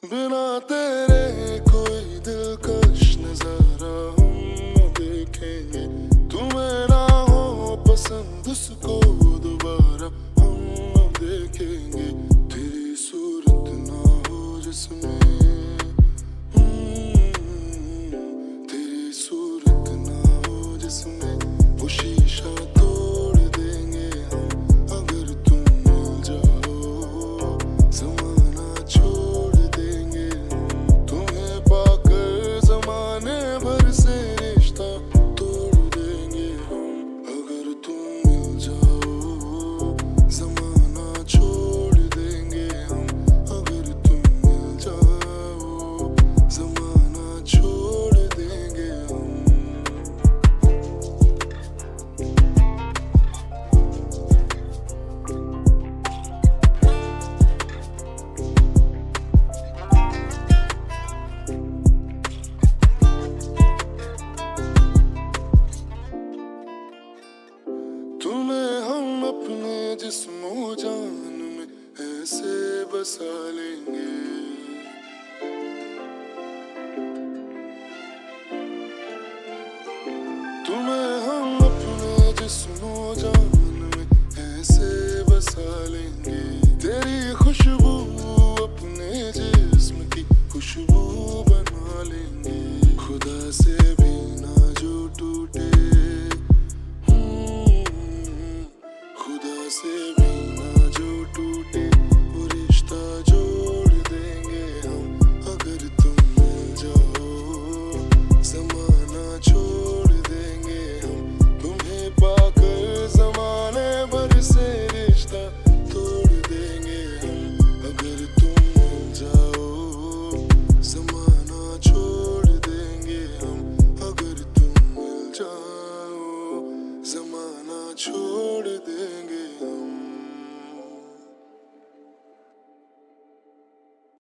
बिना तेरे कोई दिलकश नजारा हम न देखेंगे। तू मेरा हो पसंद उसको दोबारा हम न देखेंगे। तेरी सूरत ना हो जिसमें तेरी सूरत ना हो जिसमें वो शीशा तोड़ देंगे हम। अगर तुम मिल जाओ जमाना छोड़ देंगे हम। तुम्हें पाकर जमाने भर से रिश्ता तोड़ देंगे हम। अगर तुम मिल जाओ जमाना छोड़ देंगे हम। अगर तुम मिल जाओ जमाना छोड़ देंगे हम। तुम्हें हम अपने जिस्मो जान में ऐसे बसा